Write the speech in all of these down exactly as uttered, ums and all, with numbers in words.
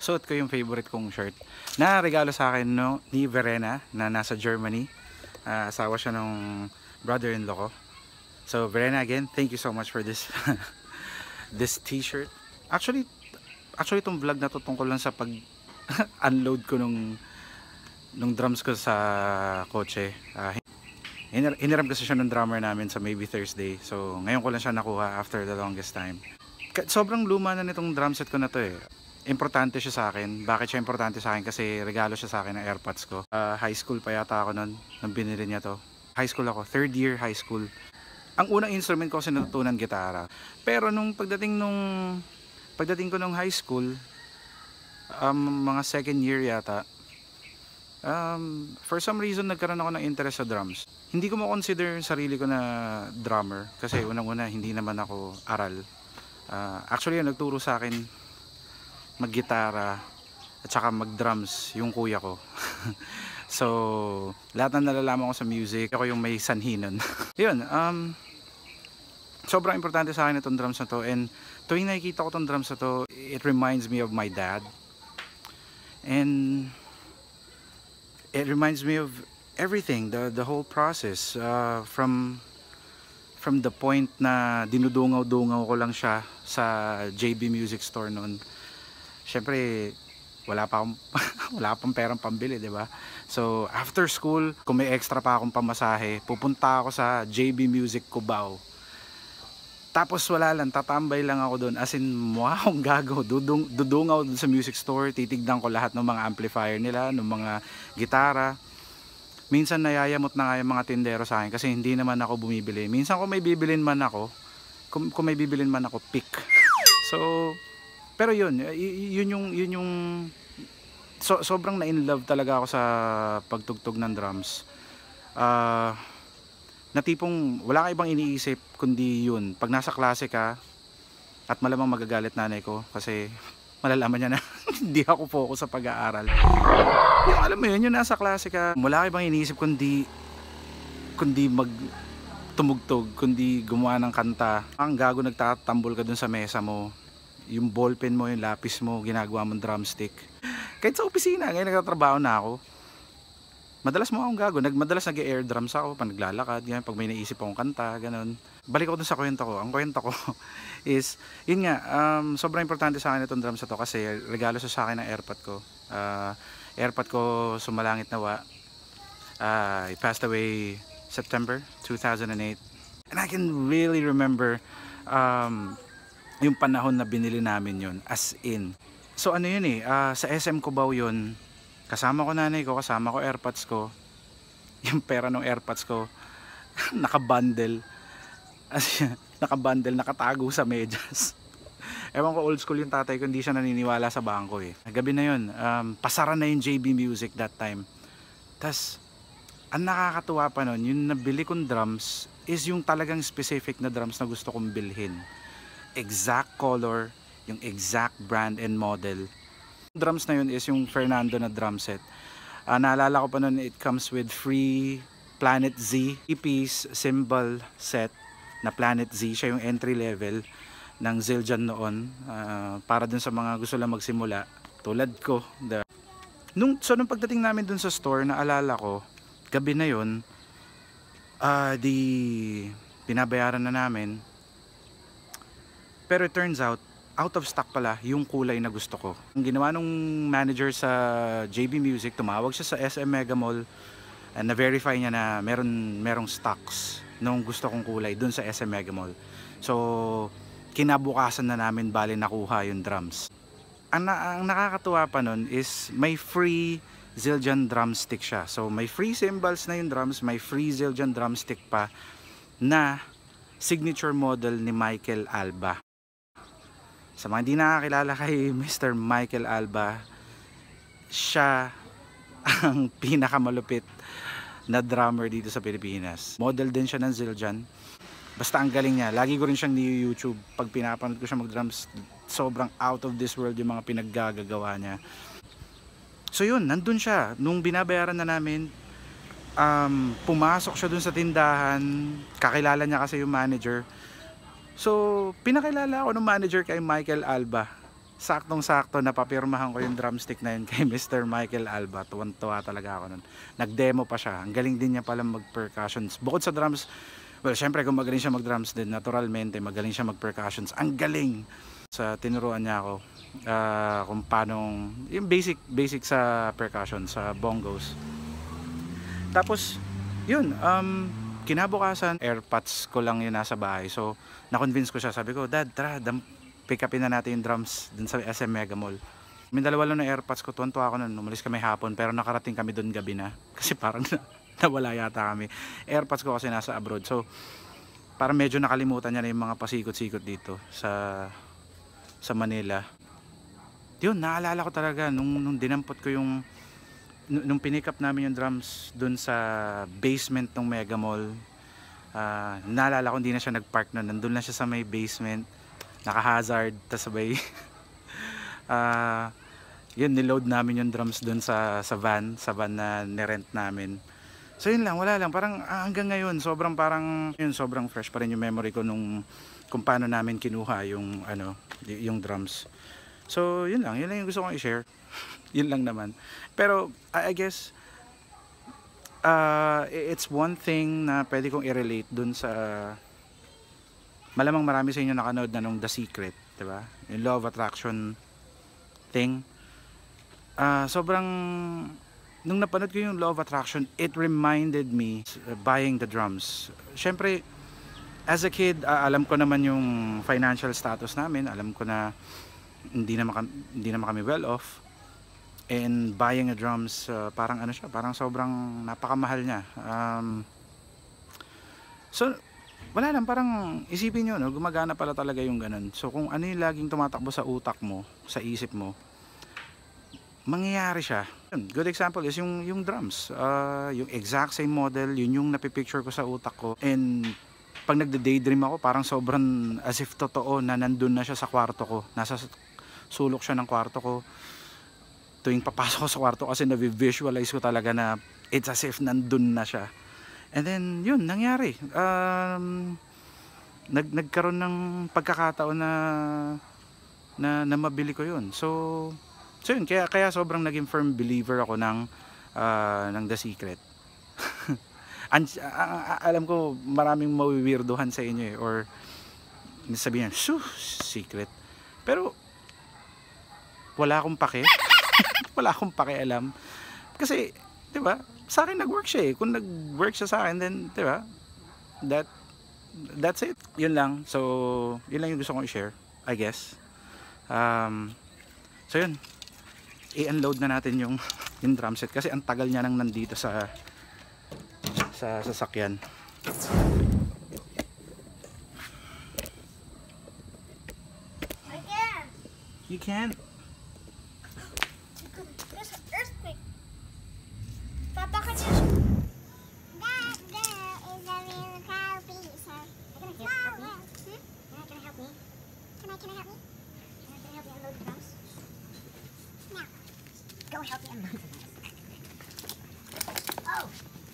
suot ko yung favorite kong shirt na regalo sa akin no, ni Verena na nasa Germany. Uh, asawa siya ng brother-in-law ko. So Verena, again, thank you so much for this this t-shirt. Actually, actually itong vlog na to tungkol lang sa pag unload ko nung nung drums ko sa kotse. Uh, hiniram kasi siya ng drummer namin sa Maybe Thursday. So ngayon ko lang siya nakuha after the longest time. Sobrang luma na nitong drum set ko na to eh. Importante siya sa akin. Bakit siya importante sa akin? Kasi regalo siya sa akin ng AirPods ko. Uh, high school pa yata ako nun nang binili niya to. High school ako, third year high school. Ang unang instrument ko kasi natutunan gitara. Pero nung pagdating nung pagdating ko nung high school, um, mga second year yata, um, for some reason nagkaroon ako ng interest sa drums. Hindi ko mo-consider sarili ko na drummer kasi unang-una hindi naman ako aral. Uh, actually, nagturo sa akin maggitara at saka mag-drums yung kuya ko. So, lahat na nalalaman ko sa music, ako yung may sanhi nun. Yun, um, sobrang importante sa akin itong drums na to. And tuwing nakikita ko itong drums na to, it reminds me of my dad. And it reminds me of everything, the, the whole process. Uh, from, from the point na dinudungaw-dungaw ko lang siya sa J B Music Store noon. Siyempre, wala pa akong wala pang perang pambili, 'di ba? So, after school, kung may extra pa akong pamasahe, pupunta ako sa J B Music Cubao. Tapos wala lang, tatambay lang ako doon. As in, wow, gago, dudung dudungaw doon sa music store, titignan ko lahat ng mga amplifier nila, ng mga gitara. Minsan nayayamot na nga yung mga tindero sa akin kasi hindi naman ako bumibili. Minsan kung may bibilin man ako, kung, kung may bibilin man ako, pick. So, pero yun, yun yung, yun yung so, sobrang na-in-love talaga ako sa pagtugtog ng drums. Uh, na tipong wala ka ibang iniisip kundi yun. Pag nasa klase ka, at malamang magagalit nanay ko kasi malalaman niya na hindi ako focus sa pag-aaral. Yung alam mo yun, yung nasa klase ka, wala ka ibang iniisip kundi kundi mag tumugtog, kundi gumawa ng kanta. Ang gago, nagtatambol ka dun sa mesa mo. Yung ballpen mo, yung lapis mo, ginagawa mong drumstick. Kahit sa opisina, ngayon nagtatrabaho na ako, madalas mo akong gago. Nag, madalas nag-air drums ako pag naglalakad, ganyan, pag may naisip akong kanta, ganun. Balik ako dun sa kwento ko. Ang kwento ko is, yun nga, um, sobrang importante sa akin itong drums na to kasi regalo siya sa akin ng AirPod ko. Uh, AirPod ko sumalangit nawa. Uh, it passed away September two thousand eight. And I can really remember um, yung panahon na binili namin yun, as in. So ano yun eh, uh, sa S M Cubao yun, kasama ko nanay ko, kasama ko AirPods ko, yung pera ng AirPods ko nakabundle, as nakabundle, nakatago sa medyas. Ewan ko, old school yung tatay ko, hindi siya naniniwala sa bangko eh. Gabi na yun, um, pasara na yung J B Music that time. Tas ang nakakatuwa pa nun, yung nabili kong drums is yung talagang specific na drums na gusto kong bilhin. Exact color, yung exact brand and model. Drums na yun is yung Fernando na drum set. Uh, naalala ko pa nun, it comes with free Planet Z piece cymbal set na Planet Z. Siya yung entry level ng Zildjian noon, uh, para dun sa mga gusto lang magsimula tulad ko. The... Nung, so nung pagdating namin dun sa store, naalala ko, gabi na yun, uh, di pinabayaran na namin. Pero it turns out, out of stock pala yung kulay na gusto ko. Ang ginawa nung manager sa J B Music, tumawag siya sa S M Mega Mall and na-verify niya na meron merong stocks nung gusto kong kulay dun sa S M Mega Mall. So, kinabukasan na namin bali nakuha yung drums. Ang, na ang nakakatuwa pa nun is may free Zildjian drumstick siya. So, may free cymbals na yung drums, may free Zildjian drumstick pa na signature model ni Michael Alba. Sa mga hindi nakakilala kay Mister Michael Alba, siya ang pinakamalupit na drummer dito sa Pilipinas. Model din siya ng Zildjian. Basta ang galing niya. Lagi ko rin siyang ni-YouTube. Pag pinapanood ko siya mag-drums, sobrang out of this world yung mga pinaggagawa niya. So yun, nandun siya. Nung binabayaran na namin, um, pumasok siya dun sa tindahan. Kakilala niya kasi yung manager. So, pinakilala ako ng manager kay Michael Alba. saktong-sakto napapirmahan ko yung drumstick na yun kay Mister Michael Alba. Tuwan-tuwa talaga ako nun. Nag-demo pa siya. Ang galing din niya pala mag-percussions. Bukod sa drums, well, syempre kung magaling siya mag-drums din, naturalmente magaling siya mag-percussions. Ang galing! Sa tinuruan niya ako uh, kung paano, yung basic basic sa percussion, sa bongos. Tapos, yun, um, kinabukasan, airpods ko lang yun nasa bahay. So, na-convince ko siya. Sabi ko, Dad, tara, dam pick upin na natin yung drums dun sa S M Mega Mall. May dalawa lang na airpods ko, tuwan-tuwa ako nun. Umalis kami hapon pero nakarating kami dun gabi na. Kasi parang nawala yata kami. Airpods ko kasi nasa abroad. So parang medyo nakalimutan niya na yung mga pasikot-sikot dito sa sa Manila. Yun, naalala ko talaga nung, nung dinampot ko yung nung pinick up namin yung drums dun sa basement ng Mega Mall. Uh, naalala ko hindi na siya nag-park nun. Nandun na siya sa may basement. Naka-hazard, tas sabay uh, yun, niload namin yung drums dun sa, sa van sa van na nirent namin. So yun lang, wala lang, parang ah, hanggang ngayon sobrang parang yun, sobrang fresh pa rin yung memory ko nung kung paano namin kinuha yung ano, yung drums. So yun lang, yun lang yung gusto kong i-share. Yun lang naman. Pero I, I guess uh, it's one thing na pwede kong i-relate dun sa malamang marami sa inyo nakanood na nung The Secret, diba? Yung law of attraction thing. Uh, sobrang, nung napanood ko yung law of attraction, it reminded me uh, buying the drums. Syempre, as a kid, uh, alam ko naman yung financial status namin. Alam ko na hindi naman kami, hindi naman kami well off. And buying a drums, uh, parang ano siya, parang sobrang napakamahal niya. Um, so, wala lang, parang isipin nyo, no? Gumagana pala talaga yung ganun. So kung ano yung laging tumatakbo sa utak mo, sa isip mo, mangyayari siya. Good example is yung, yung drums. Uh, yung exact same model, yun yung napipicture ko sa utak ko. And pag nagde-daydream ako, parang sobrang as if totoo na nandun na siya sa kwarto ko. Nasa sulok siya ng kwarto ko. Tuwing papasok ko sa kwarto kasi na-visualize ko talaga na it's as if nandun na siya. And then, yun, nangyari. Um, nag, nagkaroon ng pagkakataon na, na, na mabili ko yun. So, so yun, kaya, kaya sobrang naging firm believer ako ng, uh, ng The Secret. And, uh, alam ko, maraming mawiwirduhan sa inyo eh. Or, sabihin, shoo, secret. Pero, wala akong pake. Wala akong pakialam. Kasi, di ba? Sa akin nag-work siya eh. Kung nag-work siya sa akin, then, di ba? That, that's it. Yun lang. So, yun lang yung gusto kong i-share, I guess. Um, so, yun. I-unload na natin yung, yung drum set. Kasi ang tagal niya nang nandito sa, sa sasakyan. I can. You can. There's an earthquake. Papa, can you? That there is a real cow pizza. Can I help me? Hmm? Can I help me? Can I, can I help me? Can I, can I help you unload the drums? No. Go help me unload the drums. Oh!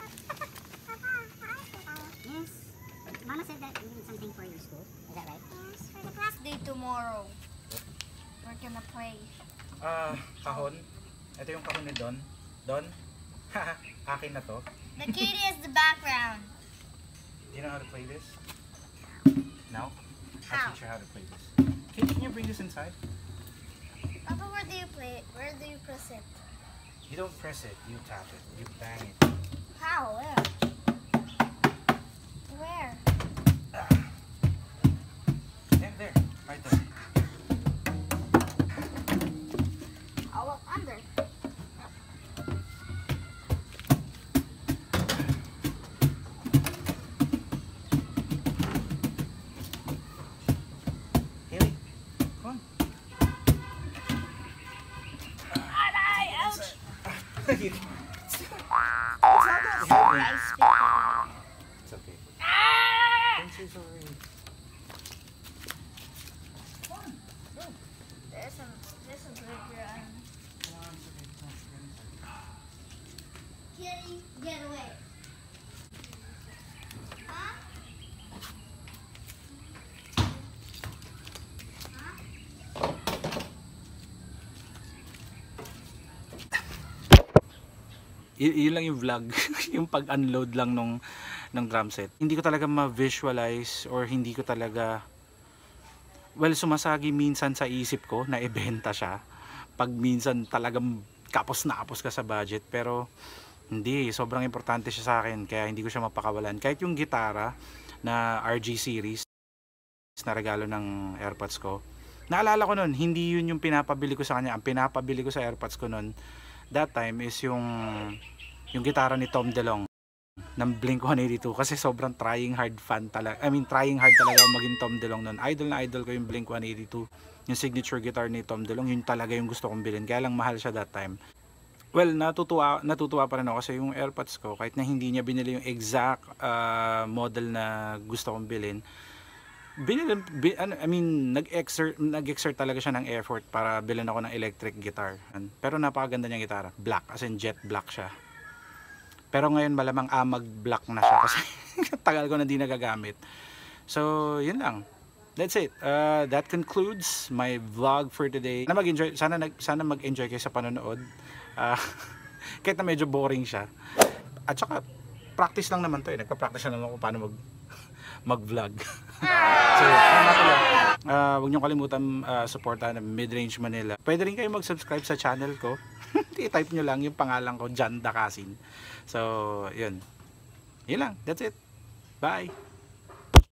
Yes. Mama said that you need something for your school. Is that right? Yes, for the class day tomorrow. We're gonna play. Ah, uh, kahon. Ito yung kahon ni Don. Don? Haha, akin na to. The kitty is the background. Do you know how to play this? No? How? I'll teach you how to play this. Can, can you bring this inside? Papa, where do you play it? Where do you press it? You don't press it, you tap it. You bang it. How? Where? Where? Ah. There, there. Right there. Oh, well, under. Haley, come on. Ouch! You- I spit it. It's okay. Ah! Don't say sorry. Come on. Go. There's some, there's some good here. Come on, it's okay. Come on, get inside. Kitty, get away. Huh? Huh? y- yun lang yung vlog. Yung pag-unload lang nung, ng drum set. Hindi ko talaga ma-visualize or hindi ko talaga, well, sumasagi minsan sa isip ko na ibenta siya. Pag minsan talagang kapos na kapos ka sa budget. Pero hindi, sobrang importante siya sa akin. Kaya hindi ko siya mapakawalan. Kahit yung gitara na R G series na regalo ng AirPods ko, naalala ko nun, hindi yun yung pinapabili ko sa kanya. Ang pinapabili ko sa AirPods ko nun that time is yung yung gitara ni Tom DeLonge ng Blink one eighty-two, kasi sobrang trying hard fan talaga. I mean, trying hard talaga maging Tom DeLonge nun. Idol na idol ko yung Blink one eighty-two. Yung signature guitar ni Tom DeLonge, yun talaga yung gusto kong bilhin. Kaya lang mahal siya that time. Well, natutuwa, natutuwa pa rin ako kasi yung AirPods ko, kahit na hindi niya binili yung exact uh, model na gusto kong bilhin, binili, bi, I mean, nag-exert, nag-exert talaga siya ng effort para bilhin ako ng electric guitar. Pero napakaganda niyang gitara. Black, as in jet black siya. Pero ngayon malamang amag black na siya kasi tagal ko na di nagagamit. So, yun lang. That's it. Uh, that concludes my vlog for today. Sana mag-enjoy, sana, nag, sana mag-enjoy kayo sa panonood. Uh, kahit na medyo boring siya. At saka, practice lang naman to eh. Nagpa-practice na naman ako paano mag, mag-vlog. So, tama pala. Uh, huwag niyong kalimutan uh, supportan ng Midrange Manila. Pwede rin kayo mag-subscribe sa channel ko. I-type nyo lang yung pangalan ko, John Dakasin. So, yun. Yun lang. That's it. Bye.